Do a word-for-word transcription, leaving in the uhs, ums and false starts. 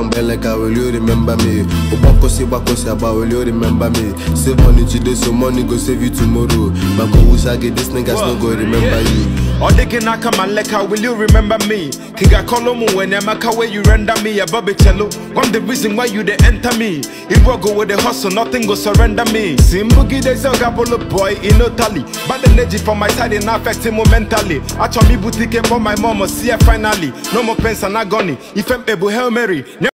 from Beleka, will you remember me? Obakosi bakosi about, will you remember me? Save money today, so money go save you tomorrow. Mako Usage, this niggas no go remember yeah. you. Or they can come and leka, will you remember me? Kinga Kolomu when Yamaka where you render me a Bobby Cello. I'm the reason why you they enter me. If I go with the hustle, nothing go surrender me. Simbugi there's a gabolo boy in Italy. But the energy from my side in affect him mentally. I told me boutique for my mama, see her finally. No more pens and agony. If I'm able, Hail Mary.